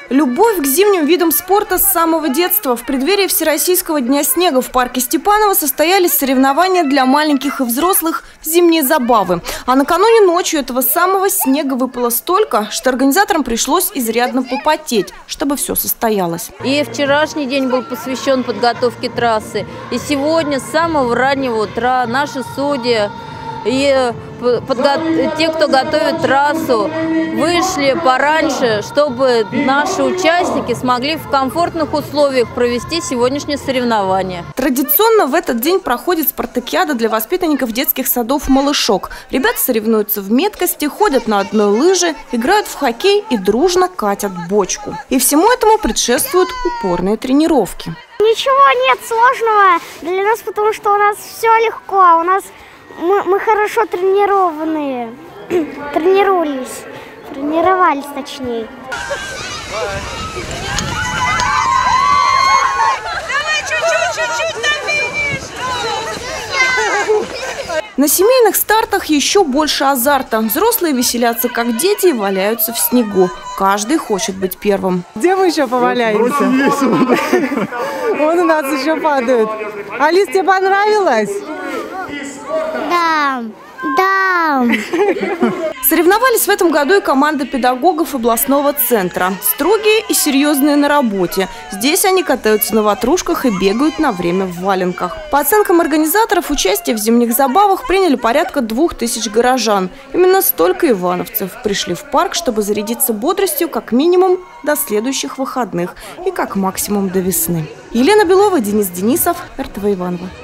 Любовь к зимним видам спорта с самого детства. В преддверии Всероссийского дня снега в парке Степаново состоялись соревнования для маленьких и взрослых «Зимние забавы». А накануне ночью этого самого снега выпало столько, что организаторам пришлось изрядно попотеть, чтобы все состоялось. И вчерашний день был посвящен подготовке трассы. И сегодня с самого раннего утра наши судьи и те, кто готовит трассу, вышли пораньше, чтобы наши участники смогли в комфортных условиях провести сегодняшнее соревнование. Традиционно в этот день проходит спартакиада для воспитанников детских садов «Малышок». Ребята соревнуются в меткости, ходят на одной лыже, играют в хоккей и дружно катят бочку. И всему этому предшествуют упорные тренировки. Ничего нет сложного для нас, потому что у нас все легко. Мы хорошо тренированные, тренировались точнее. На семейных стартах еще больше азарта. Взрослые веселятся как дети и валяются в снегу. Каждый хочет быть первым. Где мы еще поваляемся? Вон у нас еще падают. Алис, тебе понравилось? Да. Соревновались в этом году и команда педагогов областного центра. Строгие и серьезные на работе. Здесь они катаются на ватрушках и бегают на время в валенках. По оценкам организаторов, участие в зимних забавах приняли порядка 2000 горожан. Именно столько ивановцев пришли в парк, чтобы зарядиться бодростью как минимум до следующих выходных и как максимум до весны. Елена Белова, Денис Денисов, РТВ Иваново.